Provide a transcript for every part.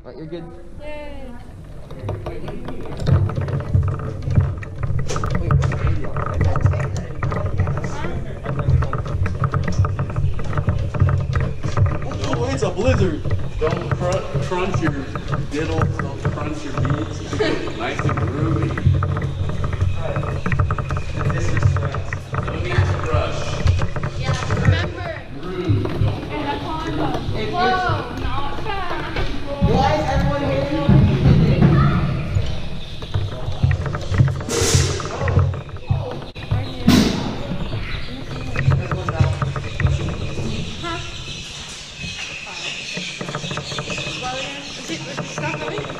But you're good. Yay. Oh, it's a blizzard. Don't crunch your diddles, don't crunch your beats. Nice and groovy. This is stress. No need to rush. Yeah, remember. Groove, don't Anaconda. Whoa, not fast. Why is everyone hitting me? Right here. This one's out. Huh? Slow again. Is it stuck on it?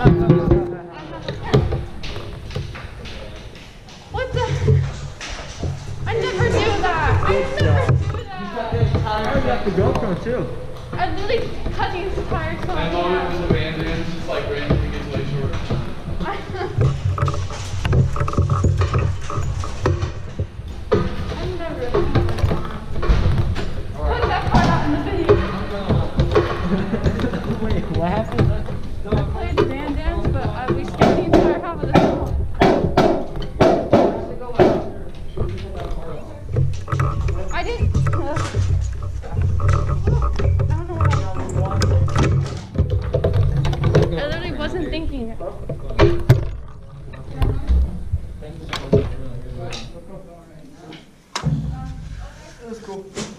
What the? I never do that. I never do that. Oh, you have the GoPro too. I'm literally cutting his tires so I love it when the bandana just like randomly gets way short. I've never done that. Put that part out in the video. Wait, what happened? I played band dance, but we skipped the entire half of the song. I didn't. I don't know what I literally wasn't thinking. That was cool.